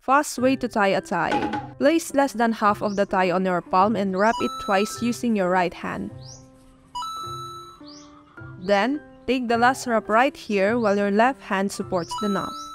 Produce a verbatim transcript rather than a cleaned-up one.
Fast way to tie a tie. Place less than half of the tie on your palm and wrap it twice using your right hand. Then, take the last wrap right here while your left hand supports the knot.